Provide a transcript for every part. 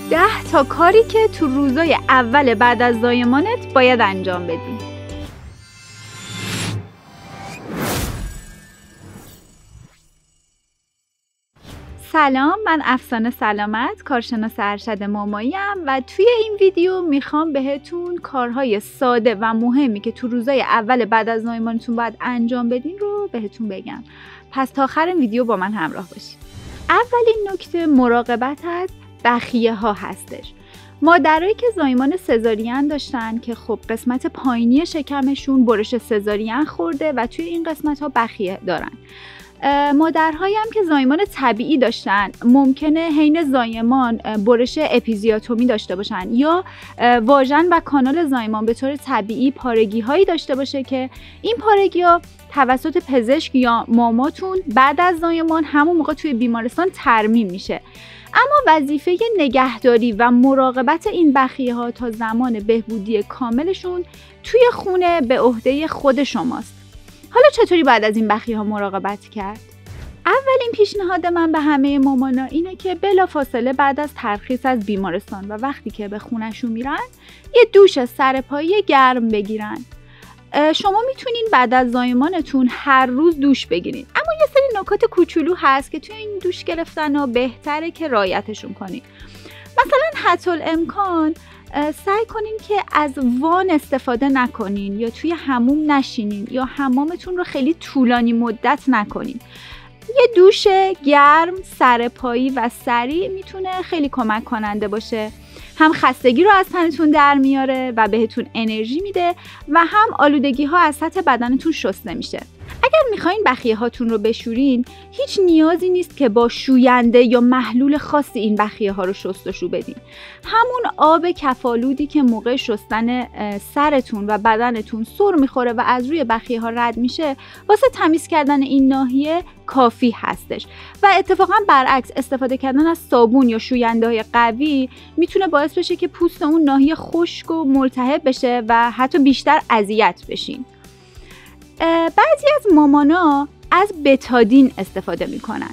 10 تا کاری که تو روزای اول بعد از زایمانت باید انجام بدی. سلام، من افسانه سلامت، کارشناس ارشد ماماییم و توی این ویدیو میخوام بهتون کارهای ساده و مهمی که تو روزای اول بعد از زایمانتون باید انجام بدین رو بهتون بگم. پس تا آخر ویدیو با من همراه باشید. اولین نکته مراقبت از بخیه ها هستش. مادرایی که زایمان سزارین داشتن که خب قسمت پایینی شکمشون برش سزارین خورده و توی این قسمت ها بخیه دارن. مادرهایی هم که زایمان طبیعی داشتن ممکنه حین زایمان برش اپیزیاتومی داشته باشن یا واژن و کانال زایمان به طور طبیعی پارگی هایی داشته باشه که این پارگی ها توسط پزشک یا ماماتون بعد از زایمان همون موقع توی بیمارستان ترمیم میشه. اما وظیفه نگهداری و مراقبت این بخیه ها تا زمان بهبودی کاملشون توی خونه به عهده خود شماست. حالا چطوری باید از این بخیه ها مراقبت کرد؟ اولین پیشنهاد من به همه مامانا اینه که بلافاصله بعد از ترخیص از بیمارستان و وقتی که به خونه‌شون میرن یه دوش سرپایی گرم بگیرن. شما میتونین بعد از زایمانتون هر روز دوش بگیرین، اما یه سری نکات کوچولو هست که توی این دوش گرفتن ها بهتره که رعایتشون کنین. مثلا حتی الامکان سعی کنین که از وان استفاده نکنین یا توی حموم نشینین یا حمامتون رو خیلی طولانی مدت نکنین. یه دوش گرم، سرپایی و سریع میتونه خیلی کمک کننده باشه. هم خستگی رو از تنتون در میاره و بهتون انرژی میده و هم آلودگی ها از سطح بدنتون شسته میشه. اگر میخواین بخیه هاتون رو بشورین هیچ نیازی نیست که با شوینده یا محلول خاصی این بخیه ها رو شستشو بدین. همون آب کفالودی که موقع شستن سرتون و بدنتون سر میخوره و از روی بخیه ها رد میشه واسه تمیز کردن این ناحیه کافی هستش. و اتفاقا برعکس استفاده کردن از صابون یا شوینده های قوی میتونه باعث بشه که پوست اون ناحیه خشک و ملتهب بشه و حتی بیشتر اذیت بشین. بعضی از مامانا از بتادین استفاده میکنن.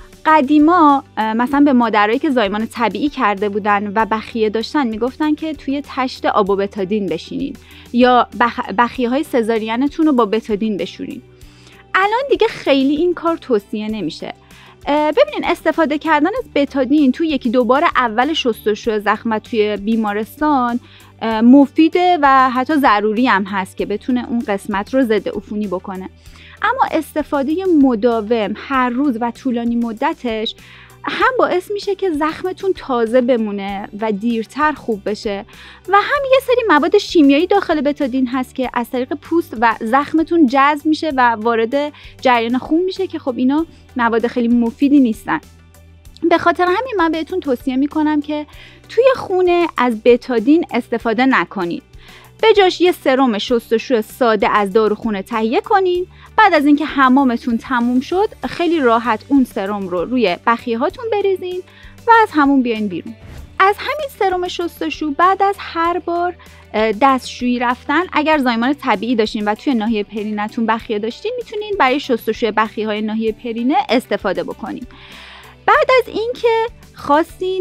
قدیما مثلا به مادرایی که زایمان طبیعی کرده بودن و بخیه داشتن میگفتن که توی تشت آب و بتادین بشینین یا بخیه های سزارینتون رو با بتادین بشورین. الان دیگه خیلی این کار توصیه نمیشه. ببینین استفاده کردن از بتادین توی یکی دو بار اول شستشوی زخم توی بیمارستان مفیده و حتی ضروری هم هست که بتونه اون قسمت رو ضد عفونی بکنه. اما استفاده مداوم هر روز و طولانی مدتش هم باعث میشه که زخمتون تازه بمونه و دیرتر خوب بشه و هم یه سری مواد شیمیایی داخل بتادین هست که از طریق پوست و زخمتون جذب میشه و وارد جریان خون میشه که خب اینا مواد خیلی مفیدی نیستن. به خاطر همین من بهتون توصیه میکنم که توی خونه از بتادین استفاده نکنید. به جاش یه سرم شستشو ساده از داروخونه تهیه کنین. بعد از اینکه حمامتون تموم شد خیلی راحت اون سرم رو روی بخیه هاتون بریزین و از حموم بیاین بیرون. از همین سرم شستشو بعد از هر بار دستشویی رفتن اگر زایمان طبیعی داشتین و توی ناحیه پرینتون بخیه داشتین میتونین برای شستشوی بخیه های ناحیه پرینه استفاده بکنین. بعد از اینکه خواستین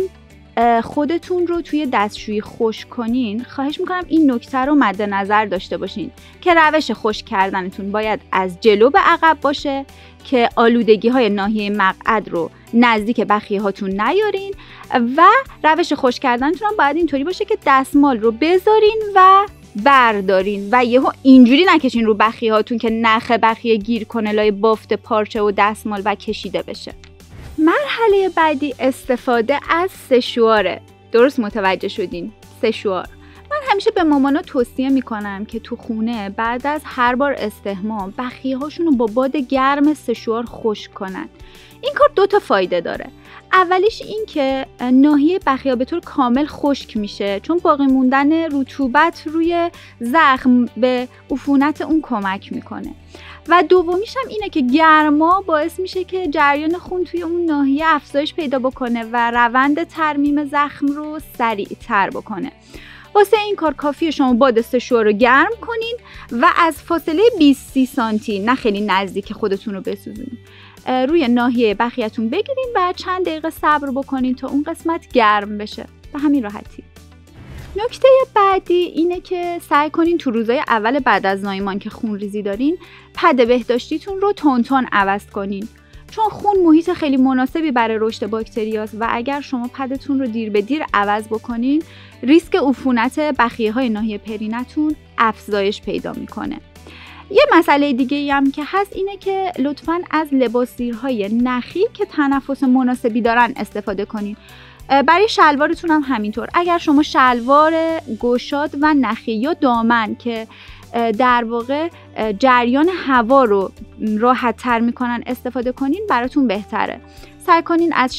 خودتون رو توی دستشویی خشک کنین خواهش میکنم این نکته رو مد نظر داشته باشین که روش خشک کردنتون باید از جلو به عقب باشه که آلودگی های ناحیه مقعد رو نزدیک بخیه هاتون نیارین و روش خشک کردنتون هم باید اینطوری باشه که دستمال رو بذارین و بردارین و یهو اینجوری نکشین رو بخیه هاتون که نخ بخیه گیر کنه لای بافت پارچه و دستمال و کشیده بشه. مرحله بعدی استفاده از سشواره. درست متوجه شدین؟ سشوار. من همیشه به مامانا توصیه میکنم که تو خونه بعد از هر بار استحمام بخیه هاشون رو با باد گرم سشوار خشک کنن. این کار 2 تا فایده داره. اولیش این که ناحیه بخیه به طور کامل خشک میشه چون باقی موندن رطوبت روی زخم به عفونت اون کمک میکنه. و دومیش هم اینه که گرما باعث میشه که جریان خون توی اون ناحیه افزایش پیدا بکنه و روند ترمیم زخم رو سریع‌تر بکنه. واسه این کار کافیه شما باد سشوار رو گرم کنین و از فاصله 20-30 سانتی، نه خیلی نزدیک خودتون رو بسوزونین، روی ناحیه بخیه‌تون بگیرین و چند دقیقه صبر بکنین تا اون قسمت گرم بشه. به همین راحتی. نکته بعدی اینه که سعی کنین تو روزای اول بعد از زایمان که خونریزی دارین پد بهداشتیتون رو تون عوض کنین، چون خون محیط خیلی مناسبی برای رشد باکتریاست و اگر شما پدتون رو دیر به دیر عوض بکنین ریسک عفونت بخیه‌های ناحیه پرینتون افزایش پیدا میکنه. یه مسئله دیگه هم که هست اینه که لطفاً از لباسزیرهای نخی که تنفس مناسبی دارن استفاده کنین. برای شلوارتون هم همینطور. اگر شما شلوار گشاد و نخی یا دامن که در واقع جریان هوا رو راحت تر میکنن استفاده کنین براتون بهتره. سعی کنین از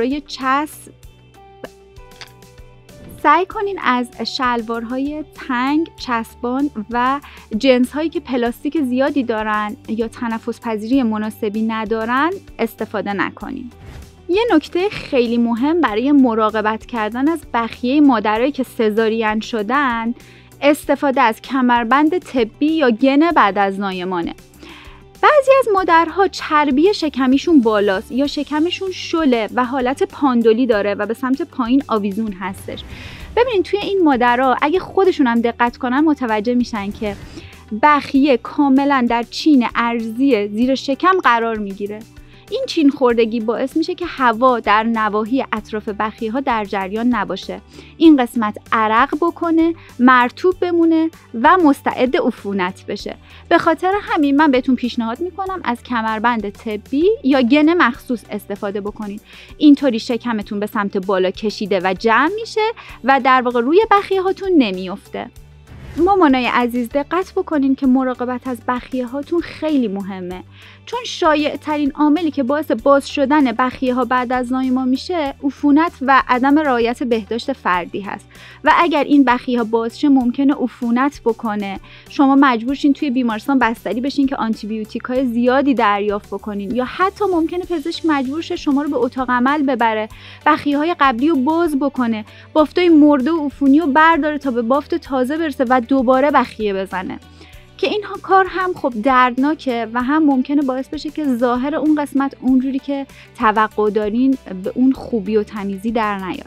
شلوارهای تنگ، چسبان و جنس هایی که پلاستیک زیادی دارن یا تنفس پذیری مناسبی ندارن استفاده نکنین. یه نکته خیلی مهم برای مراقبت کردن از بخیه مادرایی که سزارین شدن استفاده از کمربند طبی یا گن بعد از زایمانه. بعضی از مادرها چربی شکمیشون بالاست یا شکمشون شله و حالت پاندولی داره و به سمت پایین آویزون هستش. ببینید توی این مادرها اگه خودشون هم دقت کنن متوجه میشن که بخیه کاملا در چین عرضی زیر شکم قرار میگیره. این چین خوردگی باعث میشه که هوا در نواحی اطراف بخیه ها در جریان نباشه. این قسمت عرق بکنه، مرطوب بمونه و مستعد عفونت بشه. به خاطر همین من بهتون پیشنهاد میکنم از کمربند طبی یا گن مخصوص استفاده بکنید. اینطوری شکمتون به سمت بالا کشیده و جمع میشه و در واقع روی بخیه هاتون نمیفته. مامانای عزیز دقت بکنین که مراقبت از بخیه هاتون خیلی مهمه، چون شایع ترین عاملی که باعث باز شدن بخیه ها بعد از زایمان میشه عفونت و عدم رعایت بهداشت فردی هست و اگر این بخیه ها باز شه ممکنه عفونت بکنه، شما مجبور شین توی بیمارستان بستری بشین که آنتی بیوتیک های زیادی دریافت بکنین یا حتی ممکنه پزشک مجبور شه شما رو به اتاق عمل ببره، بخیه های قبلی رو باز بکنه، بافتای مرده و عفونی رو برداره تا به بافت تازه برسه و دوباره بخیه بزنه که این کار هم خب دردناکه و هم ممکنه باعث بشه که ظاهر اون قسمت اونجوری که توقع دارین به اون خوبی و تمیزی در نیاد.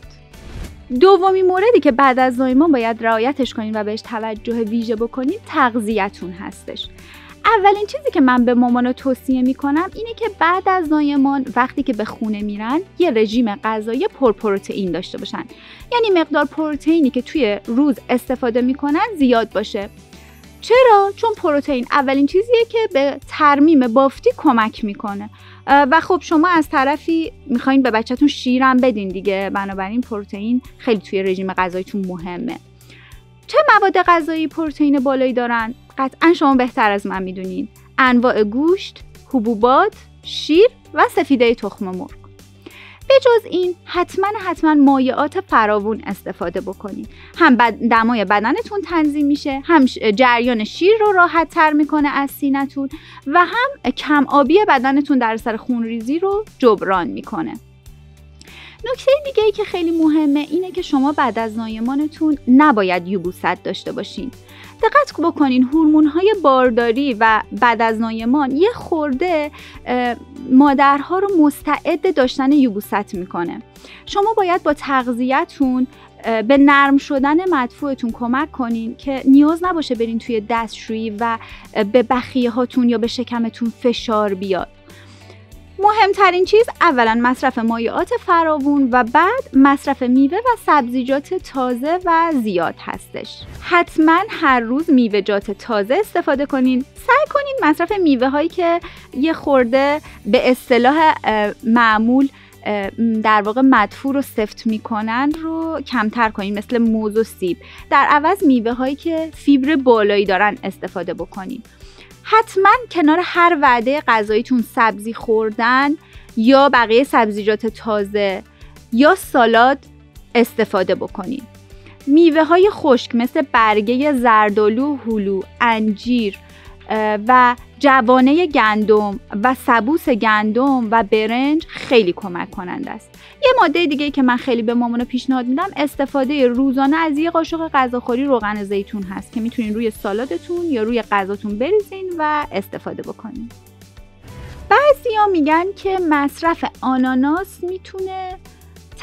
دومی موردی که بعد از زایمان باید رعایتش کنین و بهش توجه ویژه بکنین تغذیه‌تون هستش. اولین چیزی که من به مامانا توصیه میکنم اینه که بعد از زایمان وقتی که به خونه میرن یه رژیم غذایی پرپروتئین داشته باشن، یعنی مقدار پروتئینی که توی روز استفاده میکنن زیاد باشه. چرا؟ چون پروتئین اولین چیزیه که به ترمیم بافتی کمک میکنه و خب شما از طرفی میخواین به بچه‌تون شیرم بدین دیگه، بنابراین پروتئین خیلی توی رژیم غذاییتون مهمه. چه مواد غذایی پروتئین بالایی دارن؟ قطعا شما بهتر از من میدونین. انواع گوشت، حبوبات، شیر و سفیده تخم مرغ. به جز این حتما مایعات فراوون استفاده بکنید. هم دمای بدنتون تنظیم میشه، هم جریان شیر رو راحت تر میکنه از سینه‌تون و هم کم آبی بدنتون در اثر خونریزی رو جبران میکنه. نکته دیگه ای که خیلی مهمه اینه که شما بعد از زایمانتون نباید یبوست داشته باشین. دقت بکنین هورمون‌های بارداری و بعد از زایمان یه خورده مادرها رو مستعد داشتن یبوست میکنه. شما باید با تغذیه‌تون به نرم شدن مدفوعتون کمک کنین که نیاز نباشه برین توی دستشویی و به بخیه هاتون یا به شکمتون فشار بیاد. مهمترین چیز اولا مصرف مایعات فراوون و بعد مصرف میوه و سبزیجات تازه و زیاد هستش. حتما هر روز میوه‌جات تازه استفاده کنین. سعی کنین مصرف میوه هایی که یه خورده به اصطلاح معمول در واقع مدفوع رو سفت میکنن رو کمتر کنین، مثل موز و سیب. در عوض میوه هایی که فیبر بالایی دارن استفاده بکنین. حتما کنار هر وعده غذاییتون سبزی خوردن یا بقیه سبزیجات تازه یا سالاد استفاده بکنین. میوه های خشک مثل برگه زردآلو، هلو، انجیر و جوانه گندم و سبوس گندم و برنج خیلی کمک کننده است. یه ماده دیگه که من خیلی به مامانا پیشنهاد میدم استفاده روزانه از یه قاشق غذاخوری روغن زیتون هست که میتونین روی سالادتون یا روی غذاتون بریزین و استفاده بکنین. بعضیا میگن که مصرف آناناس میتونه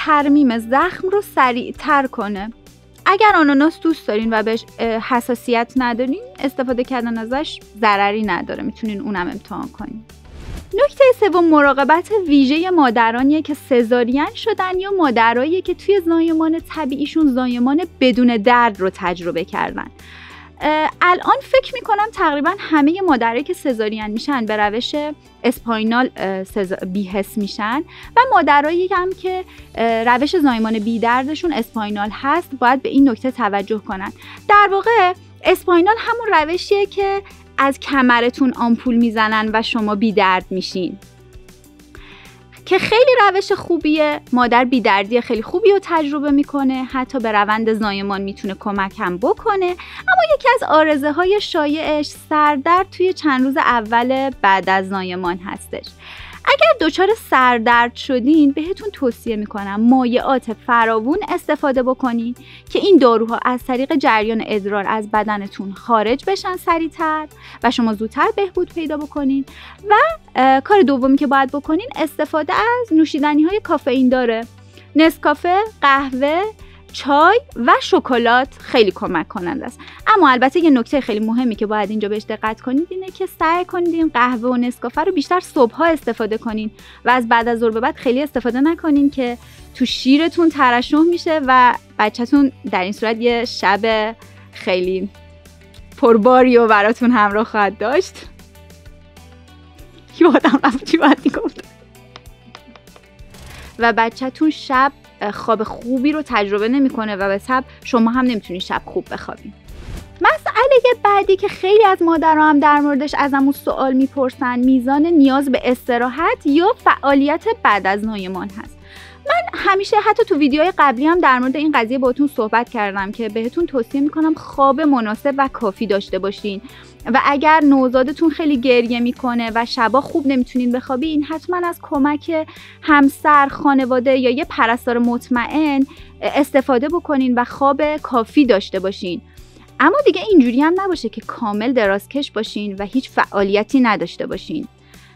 ترمیم زخم رو سریعتر کنه. اگر آناناس دوست دارین و بهش حساسیت ندارین، استفاده کردن ازش ضرری نداره، میتونین اونم امتحان کنین. نکته سوم مراقبت ویژه مادرانیه که سزارین شدن یا مادرایی که توی زایمان طبیعیشون زایمان بدون درد رو تجربه کردن. الان فکر میکنم تقریبا همه مادرایی که سزارین میشن به روش اسپاینال بی‌حس میشن و مادرایی هم که روش زایمان بی دردشون اسپاینال هست باید به این نکته توجه کنن. در واقع اسپاینال همون روشیه که از کمرتون آمپول میزنن و شما بی درد میشین، که خیلی روش خوبیه. مادر بیدردی خیلی خوبی رو تجربه میکنه، حتی به روند زایمان میتونه کمک هم بکنه. اما یکی از عارضه های شایعش سردرد توی چند روز اول بعد از زایمان هستش. اگر دچار سردرد شدین بهتون توصیه میکنم مایعات فراوون استفاده بکنین که این داروها از طریق جریان ادرار از بدنتون خارج بشن سریعتر و شما زودتر بهبود پیدا بکنین. و کار دومی که باید بکنین استفاده از نوشیدنی های کافئین داره. نسکافه، قهوه، چای و شکلات خیلی کمک کننده است. اما البته یه نکته خیلی مهمی که باید اینجا بهش دقت کنید اینه که سعی کنید این قهوه و نسکافه رو بیشتر صبح‌ها استفاده کنین و از بعد از ظهر به بعد خیلی استفاده نکنین که تو شیرتون ترشح میشه و بچه‌تون در این صورت یه شب خیلی پرباری و براتون همراه خواهد داشت. یادم رفت چی باید میگفتم. و بچه‌تون شب خواب خوبی رو تجربه نمیکنه و به حساب شما هم نمیتونید شب خوب بخوابین. مسئله بعدی که خیلی از مادرها هم در موردش ازمون سوال میپرسن میزان نیاز به استراحت یا فعالیت بعد از زایمان هست. من همیشه حتی تو ویدیوهای قبلی هم در مورد این قضیه باهاتون صحبت کردم که بهتون توصیه میکنم خواب مناسب و کافی داشته باشین و اگر نوزادتون خیلی گریه میکنه و شبا خوب نمیتونین بخوابین حتما از کمک همسر، خانواده یا یه پرستار مطمئن استفاده بکنین و خواب کافی داشته باشین. اما دیگه اینجوری هم نباشه که کامل درازکش باشین و هیچ فعالیتی نداشته باشین،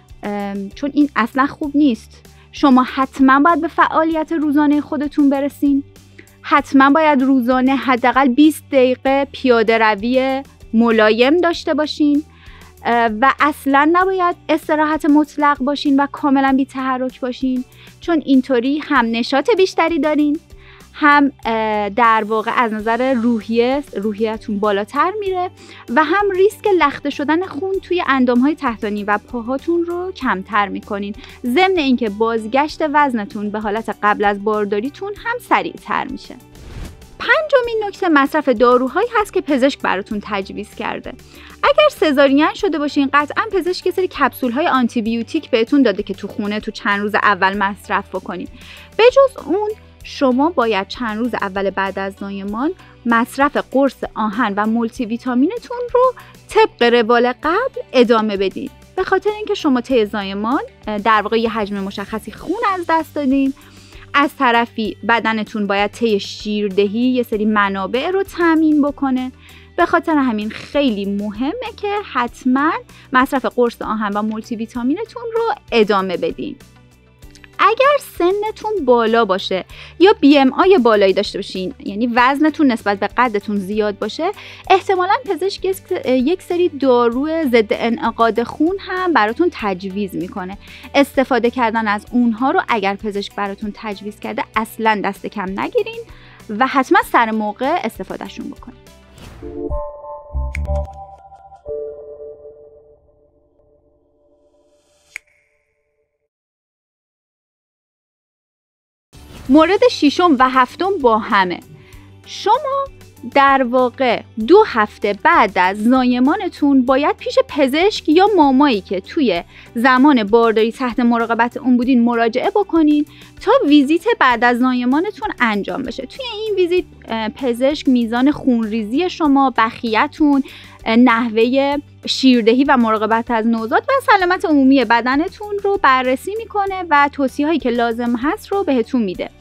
چون این اصلا خوب نیست. شما حتما باید به فعالیت روزانه خودتون برسین. حتما باید روزانه حداقل 20 دقیقه پیاده روی ملایم داشته باشین و اصلا نباید استراحت مطلق باشین و کاملا بی تحرک باشین، چون اینطوری هم نشاط بیشتری دارین، هم در واقع از نظر روحیتون بالاتر میره و هم ریسک لخته شدن خون توی اندامهای تحتانی و پاهاتون رو کمتر میکنین، ضمن اینکه بازگشت وزنتون به حالت قبل از بارداریتون هم سریعتر میشه. پنجمین نکته مصرف داروهایی هست که پزشک براتون تجویز کرده. اگر سزارین شده باشین قطعا پزشک یه سری کپسول‌های آنتی بیوتیک بهتون داده که تو خونه تو چند روز اول مصرف بکنین. به جز اون شما باید چند روز اول بعد از زایمان مصرف قرص آهن و مولتی ویتامینتون رو طبق روال قبل ادامه بدید، به خاطر اینکه شما طی زایمان در واقع یه حجم مشخصی خون از دست دادین. از طرفی بدنتون باید طی شیردهی یه سری منابع رو تامین بکنه، به خاطر همین خیلی مهمه که حتما مصرف قرص آهن و مولتی ویتامینتون رو ادامه بدین. اگر سنتون بالا باشه یا BMI بالایی داشته باشین، یعنی وزنتون نسبت به قدتون زیاد باشه، احتمالاً پزشک یک سری دارو ضد انعقاد خون هم براتون تجویز میکنه. استفاده کردن از اونها رو اگر پزشک براتون تجویز کرده اصلاً دست کم نگیرین و حتما سر موقع استفادهشون بکنین. مورد ششم و هفتم با همه. شما در واقع 2 هفته بعد از زایمانتون باید پیش پزشک یا مامایی که توی زمان بارداری تحت مراقبت اون بودین مراجعه بکنین تا ویزیت بعد از زایمانتون انجام بشه. توی این ویزیت پزشک میزان خونریزی شما، بخیتون، نحوه شیردهی و مراقبت از نوزاد و سلامت عمومی بدنتون رو بررسی میکنه و توصیه‌هایی که لازم هست رو بهتون میده.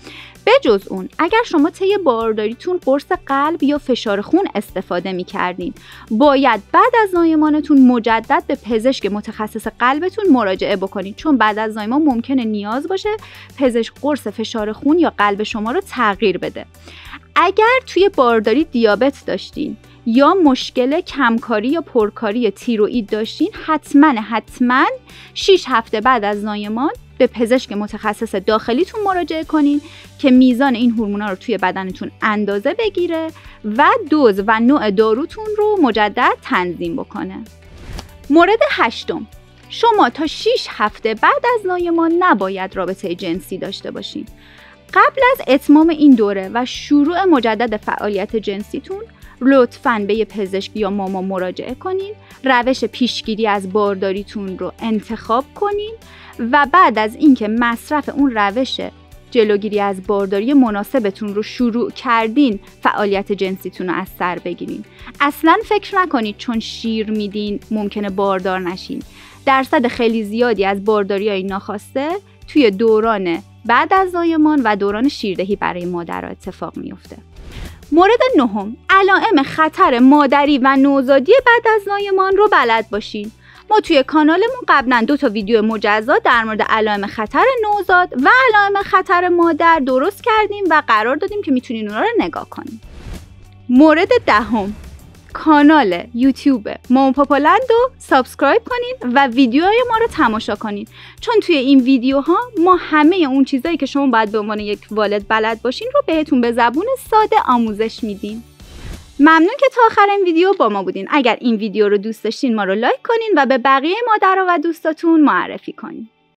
بجز اون اگر شما طی بارداریتون قرص قلب یا فشار خون استفاده می‌کردین، باید بعد از زایمانتون مجدد به پزشک متخصص قلبتون مراجعه بکنید، چون بعد از زایمان ممکنه نیاز باشه پزشک قرص فشار خون یا قلب شما رو تغییر بده. اگر توی بارداری دیابت داشتین یا مشکل کمکاری یا پرکاری تیروئید داشتین، حتما 6 هفته بعد از زایمان به پزشک متخصص داخلیتون مراجعه کنین که میزان این هورمونا رو توی بدنتون اندازه بگیره و دوز و نوع داروتون رو مجدد تنظیم بکنه. مورد 8، شما تا 6 هفته بعد از زایمان نباید رابطه جنسی داشته باشین. قبل از اتمام این دوره و شروع مجدد فعالیت جنسیتون لطفاً به یه پزشک یا ماما مراجعه کنین، روش پیشگیری از بارداریتون رو انتخاب کنین و بعد از اینکه مصرف اون روش جلوگیری از بارداری مناسبتون رو شروع کردین، فعالیت جنسیتون رو از سر بگیرین. اصلاً فکر نکنید چون شیر میدین ممکنه باردار نشین. درصد خیلی زیادی از بارداری‌های ناخواسته توی دوران بعد از زایمان و دوران شیردهی برای مادرها اتفاق میفته. مورد 9، علائم خطر مادری و نوزادی بعد از زایمان رو بلد باشین. ما توی کانالمون قبلا 2 تا ویدیو مجزا در مورد علائم خطر نوزاد و علائم خطر مادر درست کردیم و قرار دادیم که میتونین اونا رو نگاه کنین. مورد 10، کانال یوتیوب مامان پاپالند رو سابسکرایب کنین و ویدیوهای ما رو تماشا کنین، چون توی این ویدیوها ما همه اون چیزایی که شما باید به عنوان یک والد بلد باشین رو بهتون به زبون ساده آموزش میدیم. ممنون که تا آخر این ویدیو با ما بودین. اگر این ویدیو رو دوست داشتین ما رو لایک کنین و به بقیه مادرها و دوستاتون معرفی کنین.